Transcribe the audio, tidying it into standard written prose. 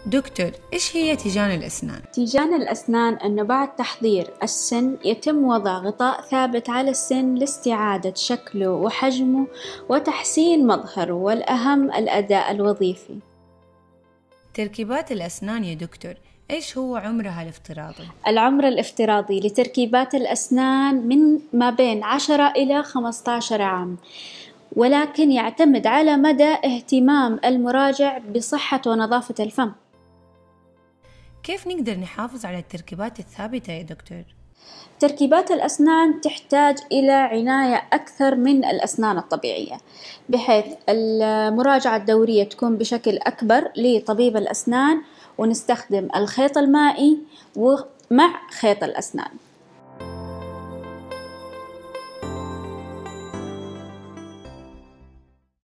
دكتور، إيش هي تيجان الأسنان؟ تيجان الأسنان أنه بعد تحضير السن يتم وضع غطاء ثابت على السن لاستعادة شكله وحجمه وتحسين مظهره، والأهم الأداء الوظيفي. تركيبات الأسنان يا دكتور، إيش هو عمرها الافتراضي؟ العمر الافتراضي لتركيبات الأسنان من ما بين 10 إلى 15 عام، ولكن يعتمد على مدى اهتمام المراجع بصحة ونظافة الفم. كيف نقدر نحافظ على التركيبات الثابتة يا دكتور؟ تركيبات الأسنان تحتاج إلى عناية أكثر من الأسنان الطبيعية، بحيث المراجعة الدورية تكون بشكل أكبر لطبيب الأسنان، ونستخدم الخيط المائي ومع خيط الأسنان.